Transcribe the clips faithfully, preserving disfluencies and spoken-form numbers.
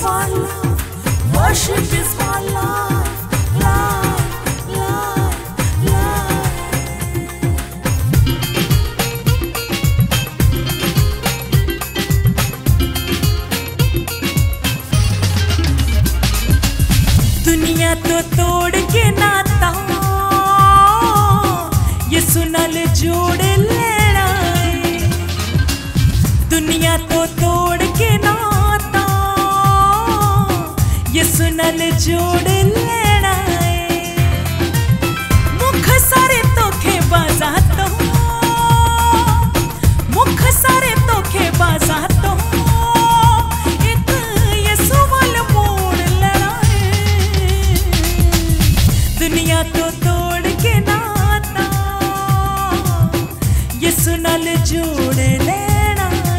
my love, worship is my life, life, life, life. दुनिया तो तोड़ के नाता यीशु नाल जोड़ लेना है। दुनिया तो तोड़ के नाता यीशु नाल जोड़ लेना है। मुख सारे धोखे बाजा तो मुख सारे धोखे बाजा तो एक यीशु वाल मोड़ लेना है। दुनिया तो तोड़ के नाता यीशु नाल जोड़ लेना है।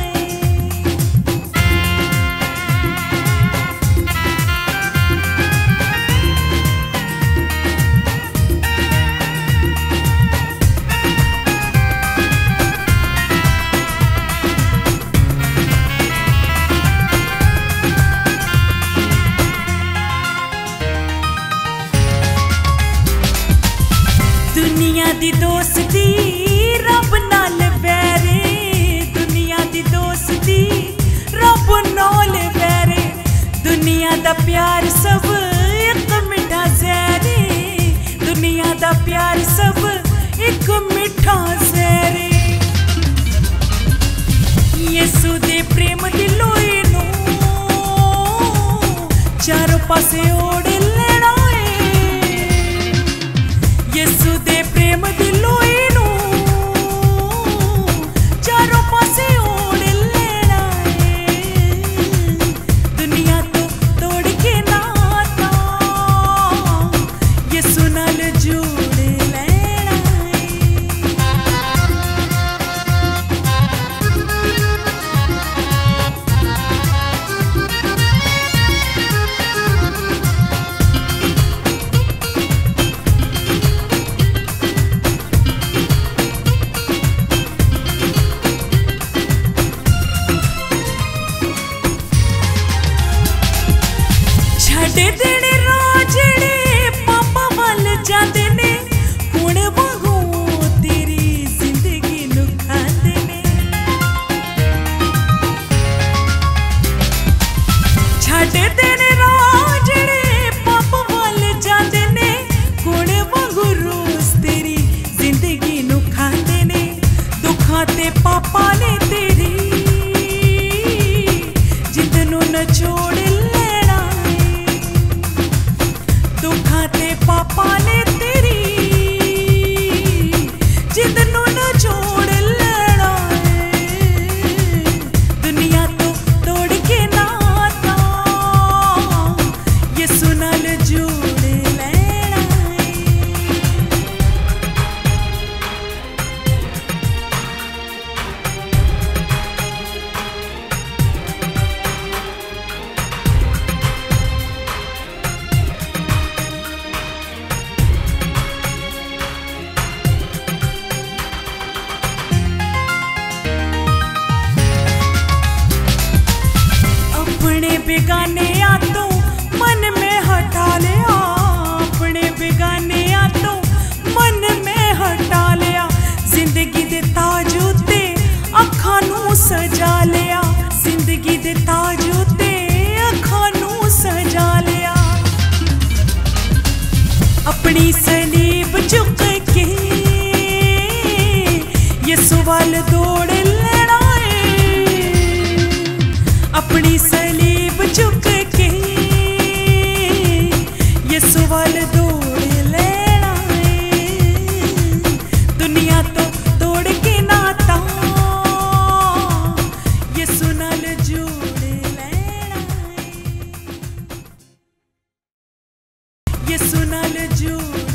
दुनिया दी दोस्ती रब नाल बैरे, दुनिया दी दोस्ती रब नाल बैरे। दुनिया दा प्यार सब एक मिठा ज़हरे, दुनिया दा प्यार सब एक मिठा ज़हरे। यीशु दे प्रेम दी लोई नूं चारों पासे ओढ़ लेना है। यीशु दे प्रेम दी लोई नूं चारों पासे ओढ़ लेना है। दुनिया तो तोड़ के नाता यीशु नाल जोड़ लेना है। छड्ड देने राह जेड़े पापा वल जांदे ने, हुण वांगू तेरी जिंदगी नूं खांदे ने। छड्ड देने राह जेड़े पापा वल जांदे ने, हुण वांगू रोज़ तेरी जिंदगी नूं खांदे ने। दुखां ते पापा ने तेरी जिंद नूं नचोड़ लेना है। दुखां ते पापा ने तेरी जिंद नूं नचोड़ लेना है। दुनिया तो तोड़ के नाता यीशु नाल जोड़ लेना है। अपने बेगाने आतों मन में हटा लिया, अपने बेगाने आतों मन में हटा लिया। जिंदगी दे ताज उत्ते अखां नूं सजा लिया, जिंदगी दे ताज उत्ते अखां नूं सजा लिया। अपनी सलीब चुक के यीशु वाल दौड़ लेना है। अपनी सलीब चुक के यीशु वाल दौड़ लेना है। दुनिया तो तोड़ के नाता यीशु नाल जोड़ लेना है। यीशु नाल जोड़